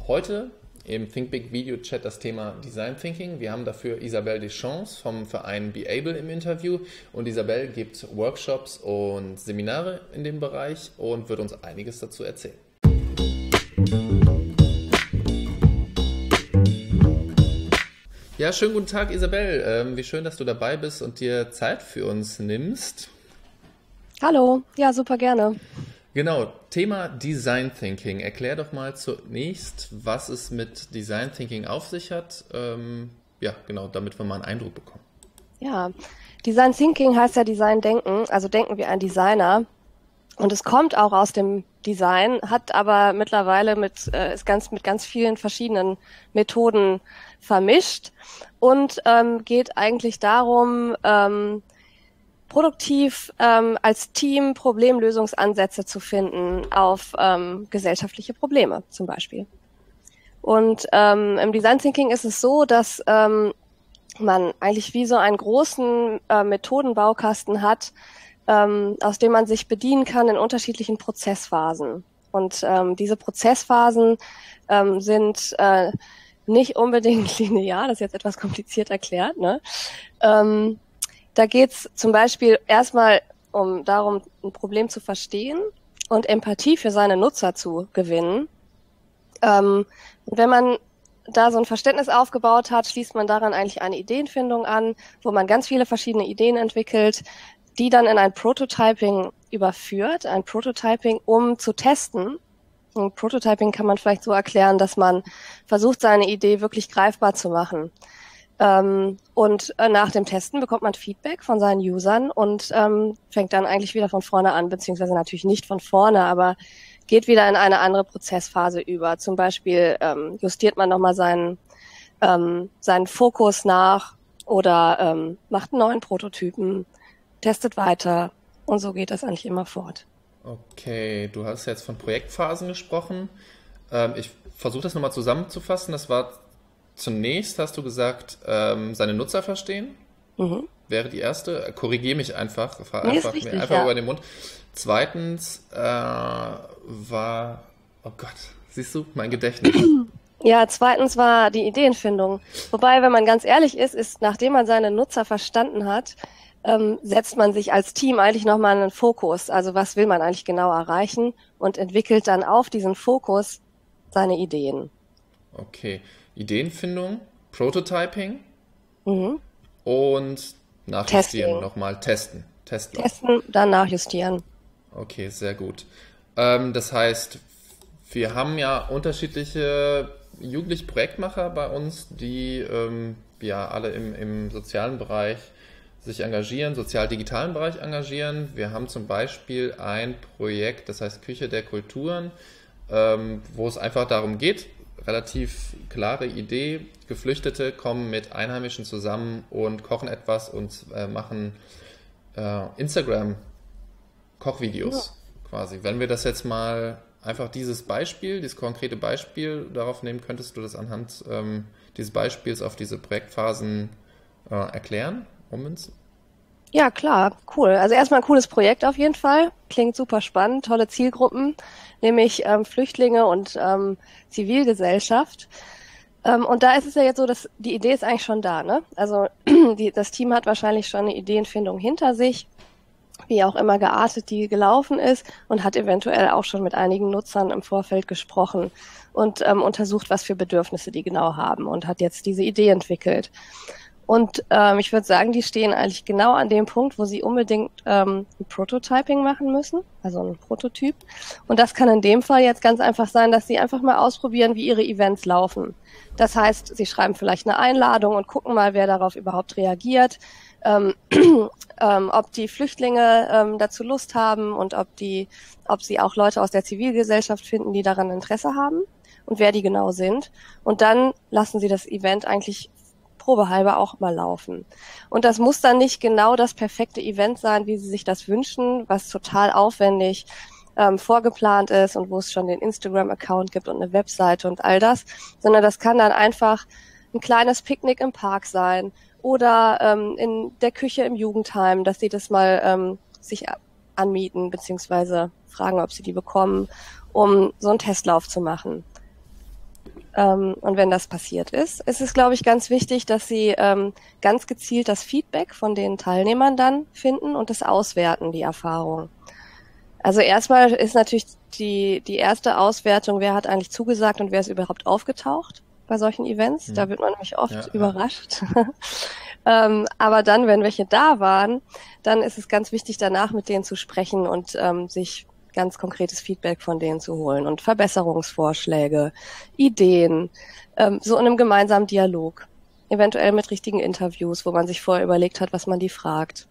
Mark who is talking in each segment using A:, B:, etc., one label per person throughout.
A: Heute im Think Big Video Chat das Thema Design Thinking. Wir haben dafür Isabelle Deschamps vom Verein Be Able im Interview und Isabelle gibt Workshops und Seminare in dem Bereich und wird uns einiges dazu erzählen. Ja, schönen guten Tag Isabelle. Wie schön, dass du dabei bist und dir Zeit für uns nimmst.
B: Hallo, ja, super gerne.
A: Genau, Thema Design Thinking. Erklär doch mal zunächst, was es mit Design Thinking auf sich hat. Genau, damit wir mal einen Eindruck bekommen.
B: Ja, Design Thinking heißt ja Design Denken, also denken wie ein Designer. Und es kommt auch aus dem Design, hat aber mittlerweile ist mit ganz vielen verschiedenen Methoden vermischt und geht eigentlich darum, produktiv als Team Problemlösungsansätze zu finden auf gesellschaftliche Probleme zum Beispiel. Und im Design Thinking ist es so, dass man eigentlich wie so einen großen Methodenbaukasten hat, aus dem man sich bedienen kann in unterschiedlichen Prozessphasen. Und diese Prozessphasen sind nicht unbedingt linear, das ist jetzt etwas kompliziert erklärt, ne? Da geht's zum Beispiel erstmal darum, ein Problem zu verstehen und Empathie für seine Nutzer zu gewinnen. Und wenn man da so ein Verständnis aufgebaut hat, schließt man daran eigentlich eine Ideenfindung an, wo man ganz viele verschiedene Ideen entwickelt, die dann in ein Prototyping überführt, um zu testen. Und Prototyping kann man vielleicht so erklären, dass man versucht, seine Idee wirklich greifbar zu machen. Und nach dem Testen bekommt man Feedback von seinen Usern und fängt dann eigentlich wieder von vorne an, beziehungsweise natürlich nicht von vorne, aber geht wieder in eine andere Prozessphase über. Zum Beispiel justiert man nochmal seinen Fokus nach oder macht einen neuen Prototypen, testet weiter und so geht das eigentlich immer fort.
A: Okay, du hast jetzt von Projektphasen gesprochen. Ich versuche das nochmal zusammenzufassen. Das war zunächst, hast du gesagt, seine Nutzer verstehen. Wäre die erste. Korrigiere mich einfach,
B: richtig,
A: mir einfach über den Mund. Zweitens war, oh Gott, siehst du, mein Gedächtnis.
B: Ja, zweitens war die Ideenfindung. Wobei, wenn man ganz ehrlich ist, nachdem man seine Nutzer verstanden hat, setzt man sich als Team eigentlich nochmal einen Fokus. Also was will man eigentlich genau erreichen und entwickelt dann auf diesen Fokus seine Ideen.
A: Okay, Ideenfindung, Prototyping und nachjustieren nochmal, testen.
B: Testen, dann nachjustieren.
A: Okay, sehr gut. Das heißt, wir haben ja unterschiedliche jugendliche Projektmacher bei uns, die alle im sozialen Bereich sich engagieren, sozial-digitalen Bereich engagieren. Wir haben zum Beispiel ein Projekt, das heißt Küche der Kulturen, wo es einfach darum geht, relativ klare Idee, Geflüchtete kommen mit Einheimischen zusammen und kochen etwas und machen Instagram-Kochvideos quasi. Wenn wir das jetzt mal einfach dieses konkrete Beispiel darauf nehmen, könntest du das anhand dieses Beispiels auf diese Projektphasen erklären?
B: Ja, klar, cool. Also erstmal ein cooles Projekt auf jeden Fall. Klingt super spannend, tolle Zielgruppen, nämlich Flüchtlinge und Zivilgesellschaft. Und da ist es ja jetzt so, dass die Idee ist eigentlich schon da, ne? Also das Team hat wahrscheinlich schon eine Ideenfindung hinter sich, wie auch immer geartet die gelaufen ist und hat eventuell auch schon mit einigen Nutzern im Vorfeld gesprochen und untersucht, was für Bedürfnisse die genau haben und hat jetzt diese Idee entwickelt. Und ich würde sagen, die stehen eigentlich genau an dem Punkt, wo sie unbedingt ein Prototyping machen müssen, also ein Prototyp. Und das kann in dem Fall jetzt ganz einfach sein, dass sie einfach mal ausprobieren, wie ihre Events laufen. Das heißt, sie schreiben vielleicht eine Einladung und gucken mal, wer darauf überhaupt reagiert, ob die Flüchtlinge dazu Lust haben und ob sie auch Leute aus der Zivilgesellschaft finden, die daran Interesse haben und wer die genau sind. Und dann lassen sie das Event eigentlich probehalber auch mal laufen. Und das muss dann nicht genau das perfekte Event sein, wie sie sich das wünschen, was total aufwendig vorgeplant ist und wo es schon den Instagram-Account gibt und eine Webseite und all das, sondern das kann dann einfach ein kleines Picknick im Park sein oder in der Küche im Jugendheim, dass sie das mal sich anmieten beziehungsweise fragen, ob sie die bekommen, um so einen Testlauf zu machen. Und wenn das passiert ist es, glaube ich, ganz wichtig, dass Sie ganz gezielt das Feedback von den Teilnehmern dann finden und das auswerten, die Erfahrung. Also erstmal ist natürlich die erste Auswertung, wer hat eigentlich zugesagt und wer ist überhaupt aufgetaucht bei solchen Events. Da wird man nämlich oft überrascht. Aber dann, wenn welche da waren, dann ist es ganz wichtig, danach mit denen zu sprechen und sich ganz konkretes Feedback von denen zu holen und Verbesserungsvorschläge, Ideen, so in einem gemeinsamen Dialog. Eventuell mit richtigen Interviews, wo man sich vorher überlegt hat, was man die fragt.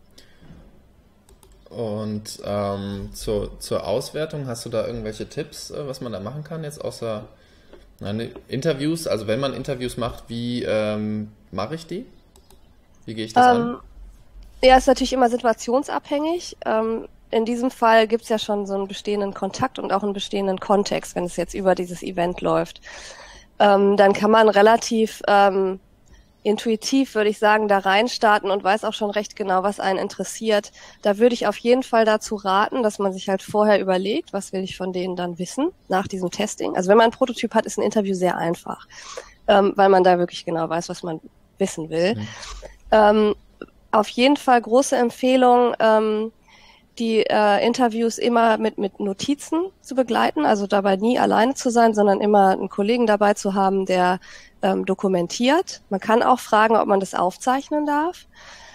A: Und zur Auswertung, hast du da irgendwelche Tipps, was man da machen kann jetzt außer Interviews? Also wenn man Interviews macht, wie mache ich die? Wie gehe ich das an?
B: Ja, ist natürlich immer situationsabhängig. In diesem Fall gibt's ja schon so einen bestehenden Kontakt und auch einen bestehenden Kontext, wenn es jetzt über dieses Event läuft. Dann kann man relativ intuitiv, würde ich sagen, da reinstarten und weiß auch schon recht genau, was einen interessiert. Da würde ich auf jeden Fall dazu raten, dass man sich halt vorher überlegt, was will ich von denen dann wissen nach diesem Testing. Also wenn man einen Prototyp hat, ist ein Interview sehr einfach, weil man da wirklich genau weiß, was man wissen will. Auf jeden Fall große Empfehlung, die Interviews immer mit Notizen zu begleiten, also dabei nie alleine zu sein, sondern immer einen Kollegen dabei zu haben, der dokumentiert. Man kann auch fragen, ob man das aufzeichnen darf.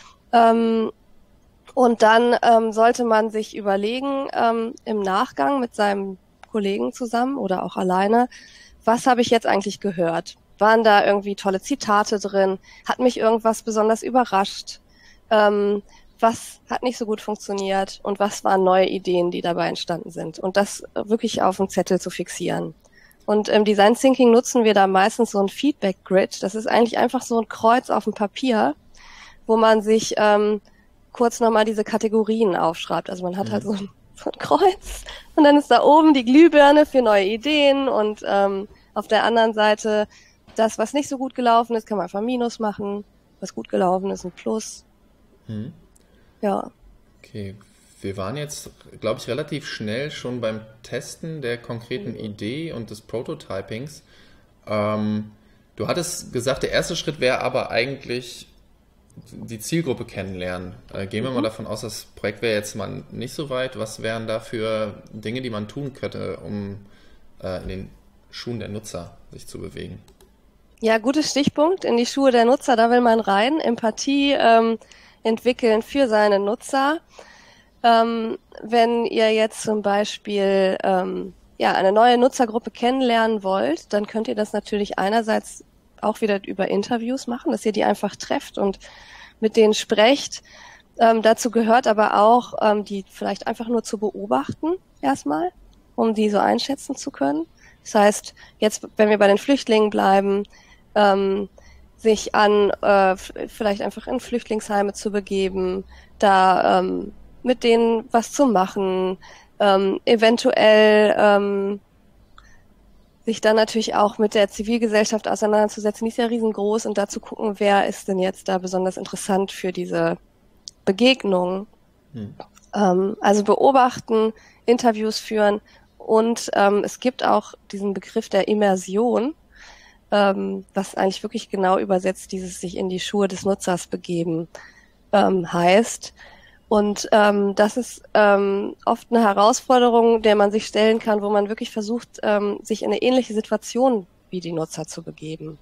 B: Und dann sollte man sich überlegen, im Nachgang mit seinem Kollegen zusammen oder auch alleine, was habe ich jetzt eigentlich gehört? Waren da irgendwie tolle Zitate drin? Hat mich irgendwas besonders überrascht? Was hat nicht so gut funktioniert und was waren neue Ideen, die dabei entstanden sind. Und das wirklich auf dem Zettel zu fixieren. Und im Design Thinking nutzen wir da meistens so ein Feedback Grid. Das ist eigentlich einfach so ein Kreuz auf dem Papier, wo man sich kurz nochmal diese Kategorien aufschreibt. Also man hat halt so ein Kreuz und dann ist da oben die Glühbirne für neue Ideen und auf der anderen Seite das, was nicht so gut gelaufen ist, kann man einfach ein Minus machen. Was gut gelaufen ist, ein Plus. Ja.
A: Okay, wir waren jetzt, glaube ich, relativ schnell schon beim Testen der konkreten Idee und des Prototypings. Du hattest gesagt, der erste Schritt wäre aber eigentlich die Zielgruppe kennenlernen. Gehen wir mal davon aus, das Projekt wäre jetzt mal nicht so weit. Was wären da für Dinge, die man tun könnte, um in den Schuhen der Nutzer sich zu bewegen?
B: Ja, gutes Stichpunkt. In die Schuhe der Nutzer, da will man rein. Empathie entwickeln für seine Nutzer. Wenn ihr jetzt zum Beispiel eine neue Nutzergruppe kennenlernen wollt, dann könnt ihr das natürlich einerseits auch wieder über Interviews machen, dass ihr die einfach trefft und mit denen sprecht. Dazu gehört aber auch, die vielleicht einfach nur zu beobachten erstmal, um die so einschätzen zu können. Das heißt, jetzt, wenn wir bei den Flüchtlingen bleiben, sich an vielleicht einfach in Flüchtlingsheime zu begeben, da mit denen was zu machen, eventuell sich dann natürlich auch mit der Zivilgesellschaft auseinanderzusetzen, die ist ja riesengroß und da zu gucken, wer ist denn jetzt da besonders interessant für diese Begegnung. Also beobachten, Interviews führen und es gibt auch diesen Begriff der Immersion, was eigentlich wirklich genau übersetzt dieses sich in die Schuhe des Nutzers begeben heißt. Und das ist oft eine Herausforderung, der man sich stellen kann, wo man wirklich versucht, sich in eine ähnliche Situation wie die Nutzer zu begeben.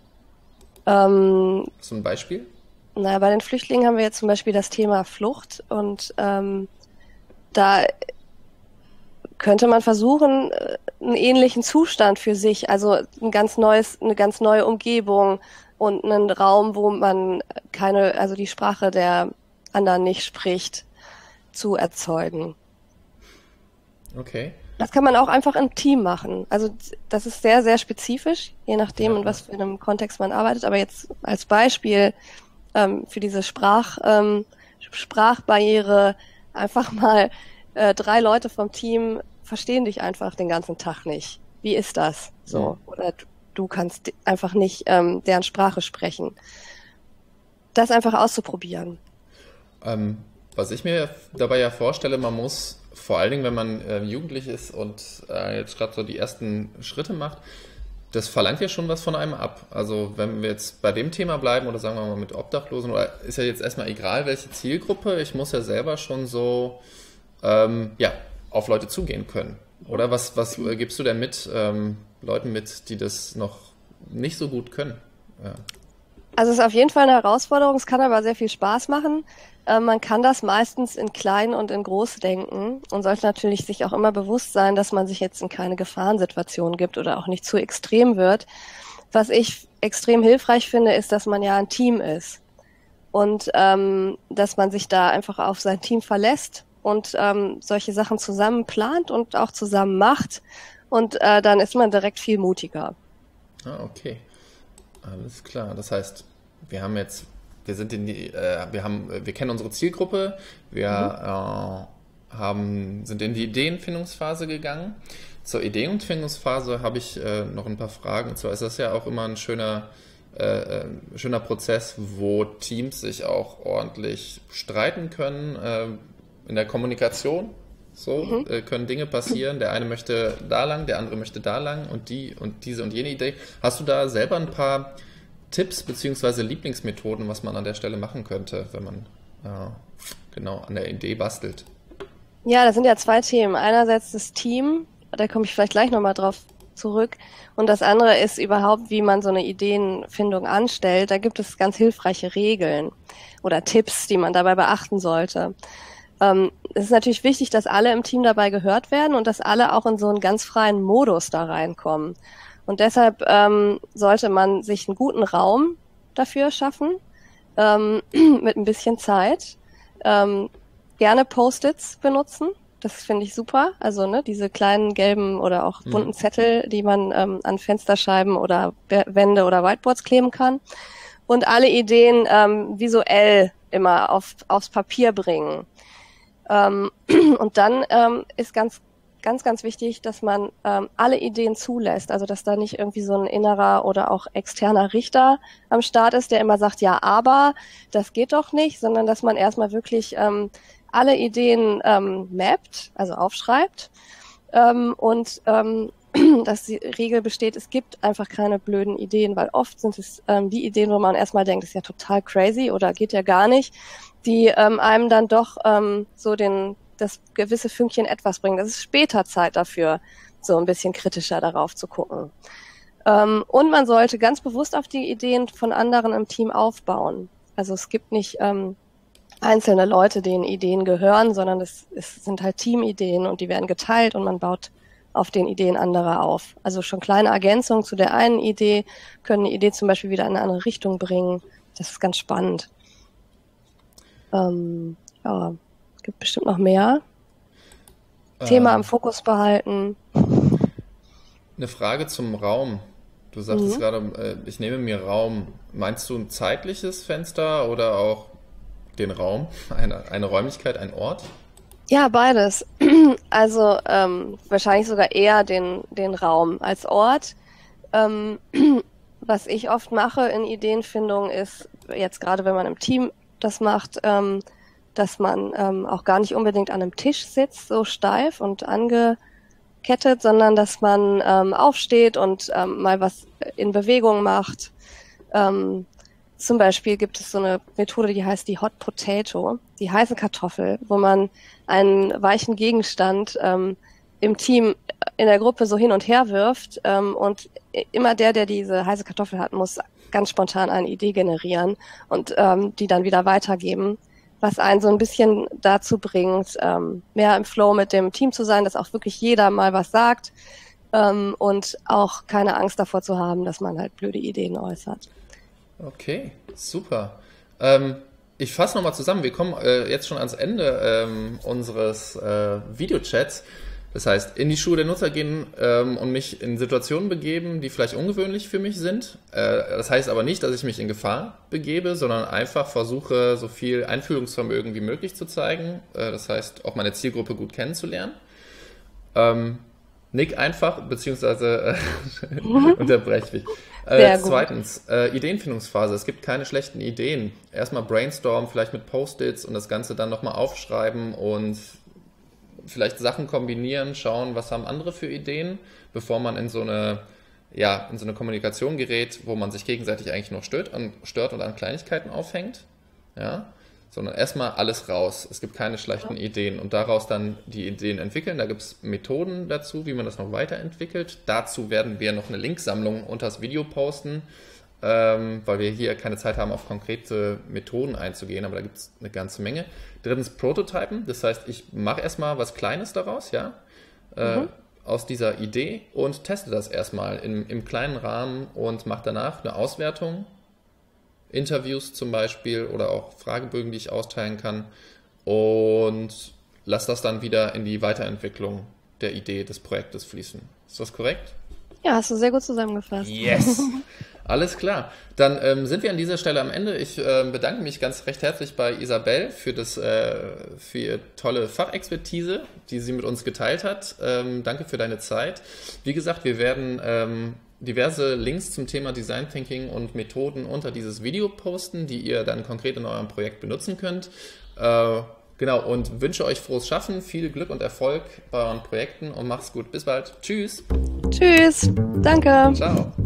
A: So ein Beispiel?
B: Naja, bei den Flüchtlingen haben wir jetzt zum Beispiel das Thema Flucht und da könnte man versuchen, einen ähnlichen Zustand für sich, also eine ganz neue Umgebung und einen Raum, wo man also die Sprache der anderen nicht spricht, zu erzeugen.
A: Okay.
B: Das kann man auch einfach im Team machen. Also das ist sehr, sehr spezifisch, je nachdem, in was für einem Kontext man arbeitet. Aber jetzt als Beispiel für diese Sprachbarriere einfach mal 3 Leute vom Team verstehen dich einfach den ganzen Tag nicht. Wie ist das? So. Oder du kannst einfach nicht deren Sprache sprechen. Das einfach auszuprobieren.
A: Was ich mir dabei ja vorstelle, man muss vor allen Dingen, wenn man jugendlich ist und jetzt gerade so die ersten Schritte macht, das verlangt ja schon was von einem ab. Also wenn wir jetzt bei dem Thema bleiben oder sagen wir mal mit Obdachlosen, oder ist ja jetzt erstmal egal, welche Zielgruppe, ich muss ja selber schon so auf Leute zugehen können. Oder was gibst du denn mit Leuten mit, die das noch nicht so gut können? Ja.
B: Also es ist auf jeden Fall eine Herausforderung, es kann aber sehr viel Spaß machen. Man kann das meistens in klein und in groß denken und sollte natürlich sich auch immer bewusst sein, dass man sich jetzt in keine Gefahrensituation gibt oder auch nicht zu extrem wird. Was ich extrem hilfreich finde, ist, dass man ja ein Team ist und dass man sich da einfach auf sein Team verlässt und solche Sachen zusammen plant und auch zusammen macht und dann ist man direkt viel mutiger.
A: Ah, okay. Alles klar. Das heißt, wir kennen unsere Zielgruppe, wir sind in die Ideenfindungsphase gegangen. Zur Ideenfindungsphase habe ich noch ein paar Fragen. Und zwar ist das ja auch immer ein schöner Prozess, wo Teams sich auch ordentlich streiten können in der Kommunikation. So können Dinge passieren. Der eine möchte da lang, der andere möchte da lang und diese und jene Idee. Hast du da selber ein paar Tipps bzw. Lieblingsmethoden, was man an der Stelle machen könnte, wenn man an der Idee bastelt?
B: Ja, das sind ja zwei Themen. Einerseits das Team, da komme ich vielleicht gleich nochmal drauf zurück. Und das andere ist überhaupt, wie man so eine Ideenfindung anstellt. Da gibt es ganz hilfreiche Regeln oder Tipps, die man dabei beachten sollte. Es ist natürlich wichtig, dass alle im Team dabei gehört werden und dass alle auch in so einen ganz freien Modus da reinkommen. Und deshalb sollte man sich einen guten Raum dafür schaffen, mit ein bisschen Zeit. Gerne Post-its benutzen, das finde ich super. Also diese kleinen gelben oder auch bunten Zettel, die man an Fensterscheiben oder Wände oder Whiteboards kleben kann. Und alle Ideen visuell immer aufs Papier bringen. Und dann ist ganz wichtig, dass man alle Ideen zulässt. Also dass da nicht irgendwie so ein innerer oder auch externer Richter am Start ist, der immer sagt, ja, aber das geht doch nicht, sondern dass man erstmal wirklich alle Ideen mappt, also aufschreibt und dass die Regel besteht, es gibt einfach keine blöden Ideen, weil oft sind es die Ideen, wo man erstmal denkt, das ist ja total crazy oder geht ja gar nicht, die einem dann doch das gewisse Fünkchen etwas bringen. Das ist später Zeit dafür, so ein bisschen kritischer darauf zu gucken. Und man sollte ganz bewusst auf die Ideen von anderen im Team aufbauen. Also es gibt nicht einzelne Leute, denen Ideen gehören, sondern es sind halt Teamideen und die werden geteilt und man baut auf den Ideen anderer auf. Also schon kleine Ergänzungen zu der einen Idee können eine Idee zum Beispiel wieder in eine andere Richtung bringen. Das ist ganz spannend. Gibt bestimmt noch mehr. Thema im Fokus behalten.
A: Eine Frage zum Raum. Du sagtest gerade, ich nehme mir Raum. Meinst du ein zeitliches Fenster oder auch den Raum? Eine Räumlichkeit, ein Ort?
B: Ja, beides. Also wahrscheinlich sogar eher den Raum als Ort. Was ich oft mache in Ideenfindung ist, jetzt gerade wenn man im Team das macht, dass man auch gar nicht unbedingt an einem Tisch sitzt, so steif und angekettet, sondern dass man aufsteht und mal was in Bewegung macht. Zum Beispiel gibt es so eine Methode, die heißt die Hot Potato, die heiße Kartoffel, wo man einen weichen Gegenstand im Team, in der Gruppe so hin und her wirft und immer der diese heiße Kartoffel hat, muss ganz spontan eine Idee generieren und die dann wieder weitergeben, was einen so ein bisschen dazu bringt, mehr im Flow mit dem Team zu sein, dass auch wirklich jeder mal was sagt und auch keine Angst davor zu haben, dass man halt blöde Ideen äußert.
A: Okay, super. Ich fasse nochmal zusammen. Wir kommen jetzt schon ans Ende unseres Videochats. Das heißt, in die Schuhe der Nutzer gehen und mich in Situationen begeben, die vielleicht ungewöhnlich für mich sind. Das heißt aber nicht, dass ich mich in Gefahr begebe, sondern einfach versuche, so viel Einfühlungsvermögen wie möglich zu zeigen. Das heißt, auch meine Zielgruppe gut kennenzulernen. Nick einfach, beziehungsweise unterbreche mich. Zweitens, Ideenfindungsphase. Es gibt keine schlechten Ideen. Erstmal brainstormen, vielleicht mit Post-its und das Ganze dann nochmal aufschreiben und vielleicht Sachen kombinieren, schauen, was haben andere für Ideen, bevor man in so eine ja, in so eine Kommunikation gerät, wo man sich gegenseitig eigentlich noch stört und an Kleinigkeiten aufhängt, ja, sondern erstmal alles raus. Es gibt keine schlechten Ideen und daraus dann die Ideen entwickeln. Da gibt es Methoden dazu, wie man das noch weiterentwickelt. Dazu werden wir noch eine Linksammlung unter das Video posten, weil wir hier keine Zeit haben, auf konkrete Methoden einzugehen, aber da gibt es eine ganze Menge. Drittens Prototypen, das heißt, ich mache erstmal was Kleines daraus, ja, aus dieser Idee und teste das erstmal im kleinen Rahmen und mache danach eine Auswertung, Interviews zum Beispiel oder auch Fragebögen, die ich austeilen kann und lasse das dann wieder in die Weiterentwicklung der Idee des Projektes fließen. Ist das korrekt?
B: Ja, hast du sehr gut zusammengefasst.
A: Yes! Alles klar. Dann sind wir an dieser Stelle am Ende. Ich bedanke mich ganz recht herzlich bei Isabel für ihre tolle Fachexpertise, die sie mit uns geteilt hat. Danke für deine Zeit. Wie gesagt, wir werden diverse Links zum Thema Design Thinking und Methoden unter dieses Video posten, die ihr dann konkret in eurem Projekt benutzen könnt. Genau, und wünsche euch frohes Schaffen, viel Glück und Erfolg bei euren Projekten und macht's gut. Bis bald. Tschüss.
B: Tschüss. Danke.
A: Ciao.